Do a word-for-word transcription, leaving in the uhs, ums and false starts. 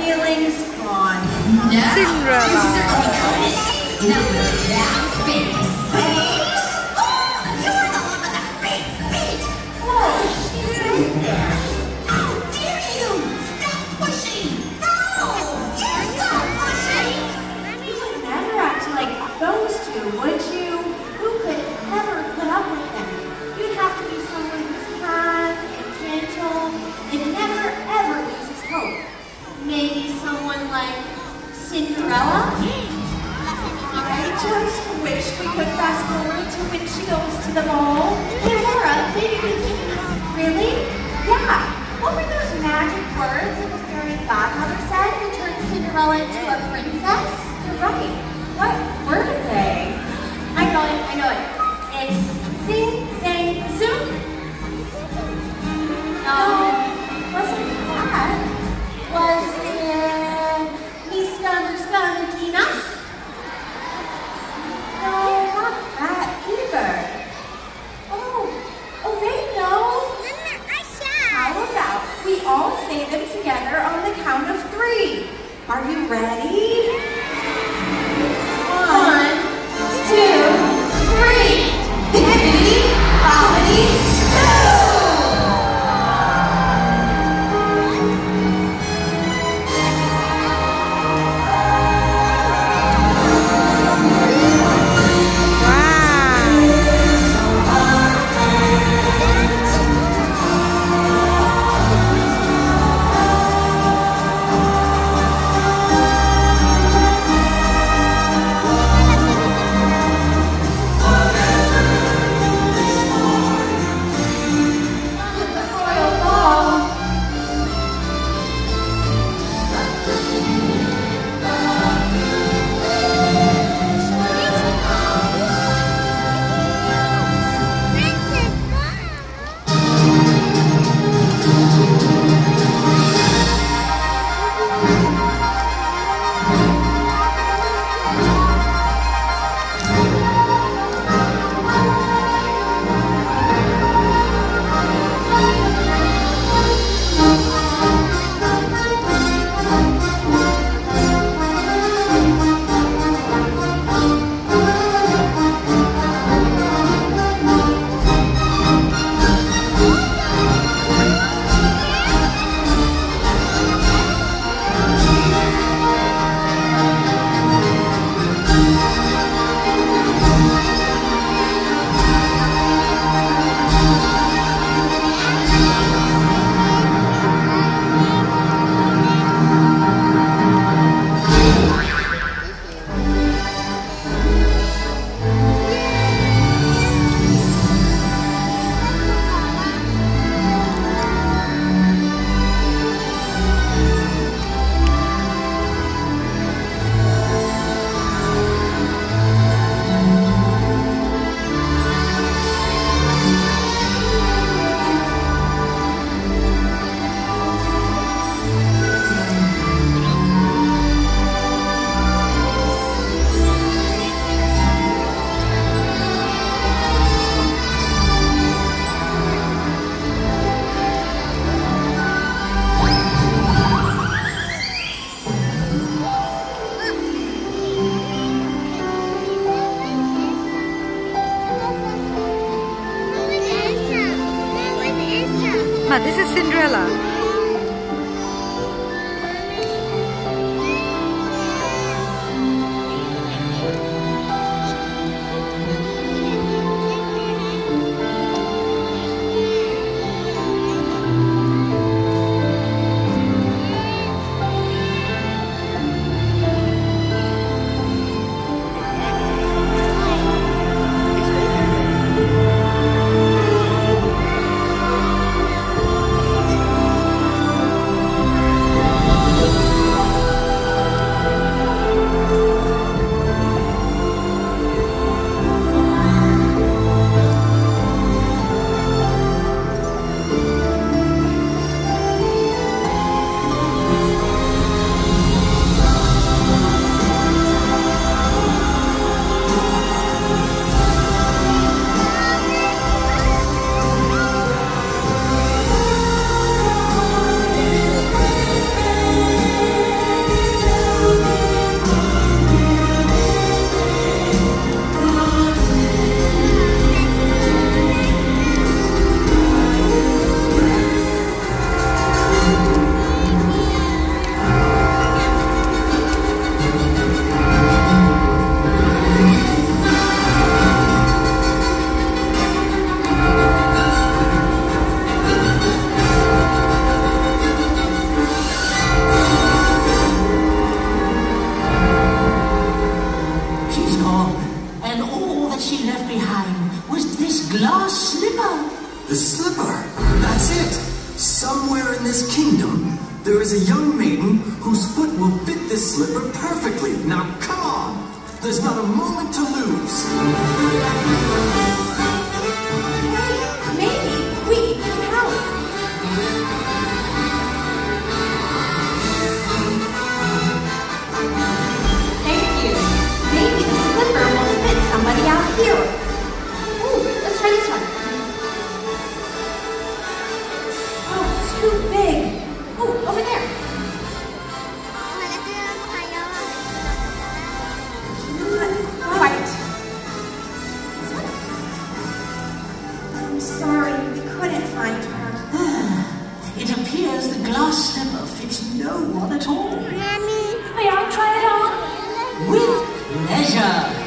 feelings gone. Cinderella. Now look at that face. Face? Oh, you're the one with the big feet. Oh, she's right there. How dare you? Stop pushing. No, you stop pushing. You would never act like those two, would you? Who could ever put up with them? You'd have to be someone who's kind and gentle and never ever loses hope. Maybe someone like Cinderella? I just wish we could fast forward to when she goes to the ball. Hey Laura, maybe we can. Really? Yeah. What were those magic words that the fairy godmother said who turned Cinderella into a princess? You're right. What were they? I know it. I know it. It's sing, sang, zoom. No, wasn't that? Was it Mista Understand Tina? No, not that either. Oh, oh, they know. How about we all say them together on the count of three? Are you ready? One, two, three. Bippity, boppity, boo! This is Cinderella. Hmm. There is a young maiden whose foot will fit this slipper perfectly. Now come on! There's not a moment to lose. Hey, maybe we can help. Thank you. Maybe the slipper will fit somebody out here. Ooh, let's try this one. Oh, too big. Ooh, over there. Not quite. This one? I'm sorry, we couldn't find her. It appears the glass slipper fits no one at all. May I try it on? With pleasure.